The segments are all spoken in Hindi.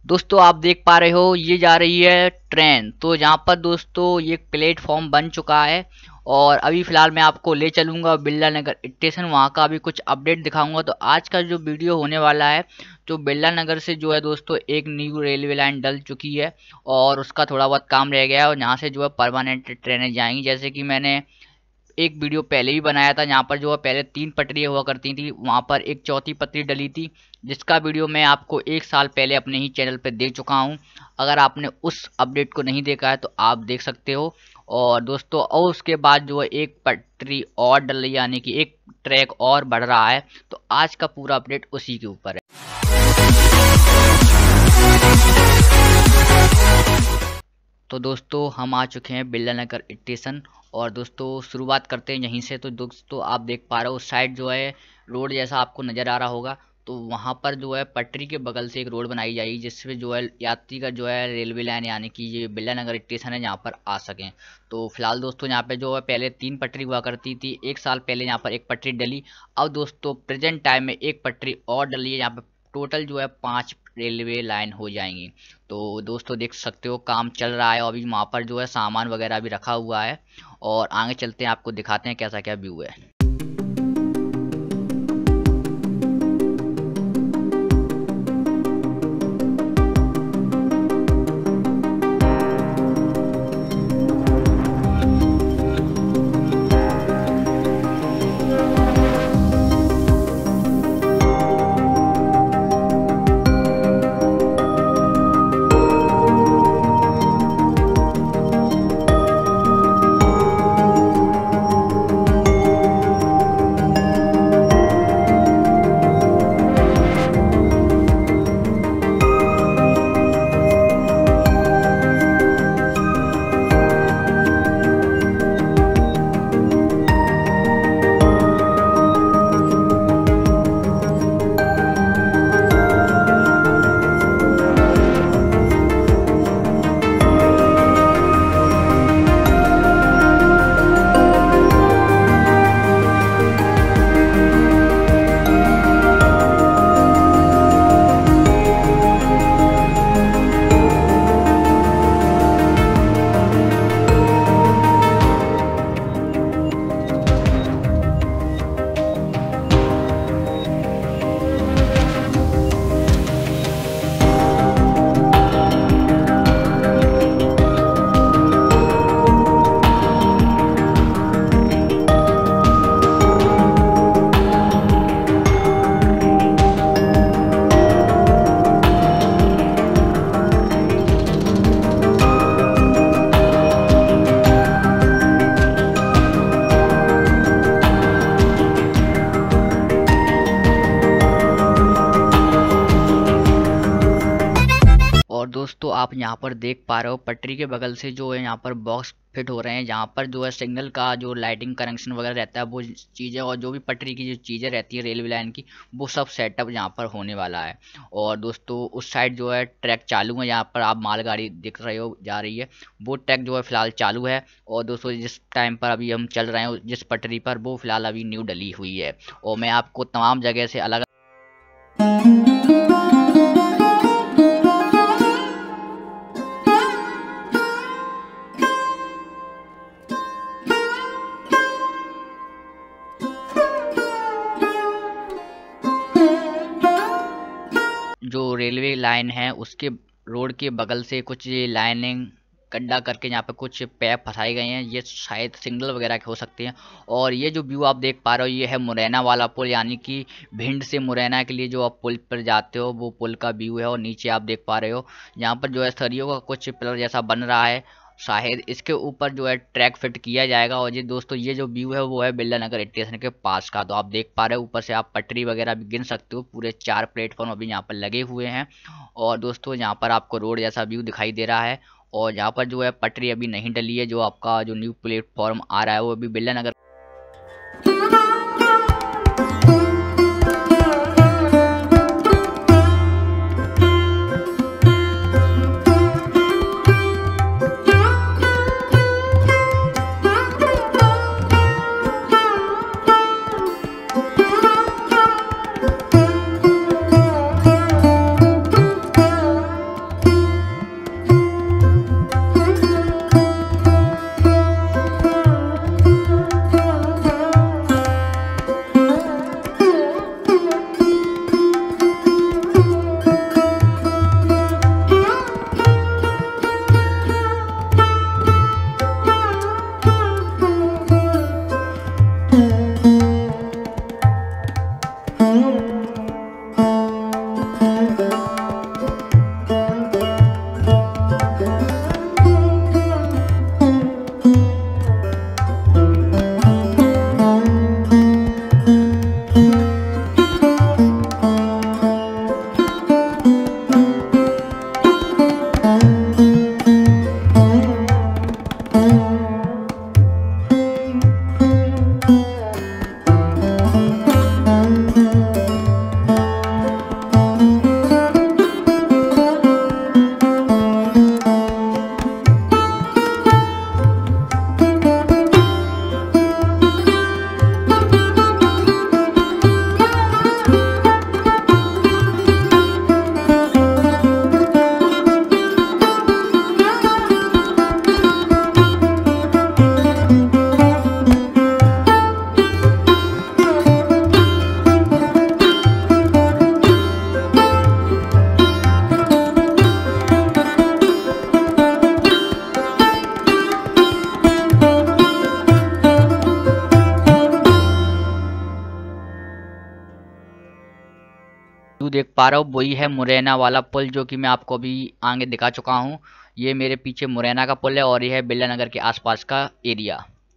दोस्तों आप देख पा रहे हो ये जा रही है ट्रेन। तो यहाँ पर दोस्तों ये प्लेटफॉर्म बन चुका है और अभी फ़िलहाल मैं आपको ले चलूँगा बिरला नगर स्टेशन, वहाँ का अभी कुछ अपडेट दिखाऊंगा। तो आज का जो वीडियो होने वाला है, जो बिरला नगर से जो है दोस्तों एक न्यू रेलवे लाइन डल चुकी है और उसका थोड़ा बहुत काम रह गया है और यहाँ से जो है परमानेंट ट्रेनें जाएंगी। जैसे कि मैंने एक वीडियो पहले भी बनाया था, यहाँ पर जो है पहले 3 पटरियाँ हुआ करती थी, वहाँ पर एक चौथी पटरी डली थी, जिसका वीडियो मैं आपको 1 साल पहले अपने ही चैनल पर दे चुका हूँ। अगर आपने उस अपडेट को नहीं देखा है तो आप देख सकते हो। और दोस्तों और उसके बाद जो है एक पटरी और डल रही है, यानी कि एक ट्रैक और बढ़ रहा है। तो आज का पूरा अपडेट उसी के ऊपर है। तो दोस्तों हम आ चुके हैं बिरला नगर स्टेशन और दोस्तों शुरुआत करते हैं यहीं से। तो दोस्तों आप देख पा रहे हो उस साइड जो है रोड जैसा आपको नज़र आ रहा होगा, तो वहाँ पर जो है पटरी के बगल से एक रोड बनाई जाएगी जिससे जो है यात्री का जो है रेलवे लाइन यानी कि ये बिरला नगर स्टेशन है यहाँ पर आ सकें। तो फिलहाल दोस्तों यहाँ पे जो है पहले 3 पटरी हुआ करती थी, 1 साल पहले यहाँ पर एक पटरी डली। अब दोस्तों प्रेजेंट टाइम में एक पटरी और डली है, यहाँ पे टोटल जो है 5 रेलवे लाइन हो जाएंगी। तो दोस्तों देख सकते हो काम चल रहा है और अभी वहाँ पर जो है सामान वगैरह भी रखा हुआ है और आगे चलते हैं, आपको दिखाते हैं कैसा क्या व्यू है। और दोस्तों आप यहाँ पर देख पा रहे हो पटरी के बगल से जो है यहाँ पर बॉक्स फिट हो रहे हैं, जहाँ पर जो है सिग्नल का जो लाइटिंग कनेक्शन वगैरह रहता है वो चीज़ें और जो भी पटरी की जो चीज़ें रहती है रेलवे लाइन की, वो सब सेटअप यहाँ पर होने वाला है। और दोस्तों उस साइड जो है ट्रैक चालू है, यहाँ पर आप मालगाड़ी दिख रहे हो जा रही है, वो ट्रैक जो है फिलहाल चालू है। और दोस्तों जिस टाइम पर अभी हम चल रहे हैं जिस पटरी पर, वो फिलहाल अभी न्यू डली हुई है और मैं आपको तमाम जगह से अलग जो रेलवे लाइन है उसके रोड के बगल से कुछ लाइनिंग गड्ढा करके यहाँ पे कुछ पैप फंसाए गए हैं, ये शायद सिग्नल वगैरह के हो सकते हैं। और ये जो व्यू आप देख पा रहे हो ये है मुरैना वाला पुल, यानी कि भिंड से मुरैना के लिए जो आप पुल पर जाते हो वो पुल का व्यू है। और नीचे आप देख पा रहे हो यहाँ पर जो है सरियों का कुछ पिलर जैसा बन रहा है, शायद इसके ऊपर जो है ट्रैक फिट किया जाएगा। और ये दोस्तों ये जो व्यू है वो है बिरला नगर स्टेशन के पास का। तो आप देख पा रहे हो ऊपर से आप पटरी वगैरह भी गिन सकते हो, पूरे 4 प्लेटफॉर्म अभी यहाँ पर लगे हुए हैं। और दोस्तों यहाँ पर आपको रोड जैसा व्यू दिखाई दे रहा है और यहाँ पर जो है पटरी अभी नहीं डली है, जो आपका जो न्यू प्लेटफॉर्म आ रहा है वो अभी बिरला नगर व्यू देख पा रहे हो वही है मुरैना वाला पुल, जो कि मैं आपको अभी आगे दिखा चुका हूँ। ये मेरे पीछे मुरैना का पुल है और ये है बिरला नगर के आसपास का एरिया।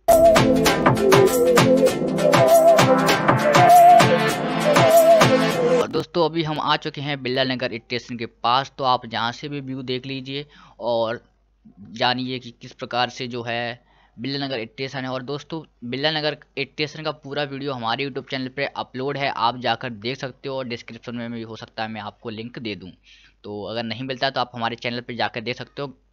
और दोस्तों अभी हम आ चुके हैं बिरला नगर स्टेशन के पास, तो आप जहाँ से भी व्यू देख लीजिए और जानिए कि किस प्रकार से जो है बिरला नगर स्टेशन है। और दोस्तों बिरला नगर स्टेशन का पूरा वीडियो हमारे यूट्यूब चैनल पे अपलोड है, आप जाकर देख सकते हो और डिस्क्रिप्शन में भी हो सकता है मैं आपको लिंक दे दूं, तो अगर नहीं मिलता तो आप हमारे चैनल पे जाकर देख सकते हो।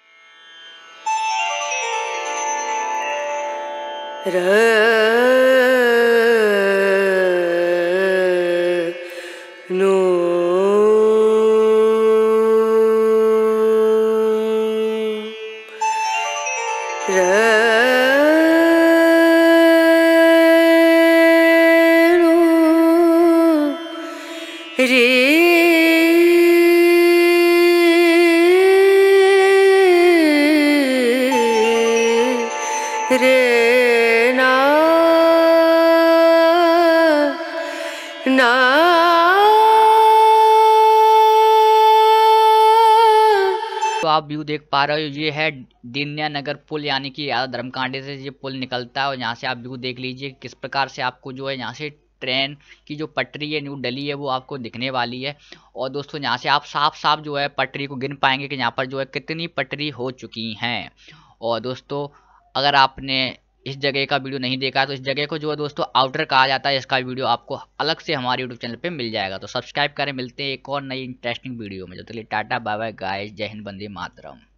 तो आप व्यू देख पा रहे हो, ये है दीनिया नगर पुल, यानी कि धर्मकांडे से ये पुल निकलता है। और यहाँ से आप व्यू देख लीजिए किस प्रकार से आपको जो है यहाँ से ट्रेन की जो पटरी है न्यू दिल्ली है वो आपको दिखने वाली है। और दोस्तों यहाँ से आप साफ साफ जो है पटरी को गिन पाएंगे कि यहाँ पर जो है कितनी पटरी हो चुकी हैं। और दोस्तों अगर आपने इस जगह का वीडियो नहीं देखा तो इस जगह को जो है दोस्तों आउटर कहा जाता है, इसका वीडियो आपको अलग से हमारे यूट्यूब चैनल पे मिल जाएगा। तो सब्सक्राइब करें, मिलते हैं एक और नई इंटरेस्टिंग वीडियो में। जो चलिए टाटा बाय बाय गाइस, जय हिंद, वंदे मातरम।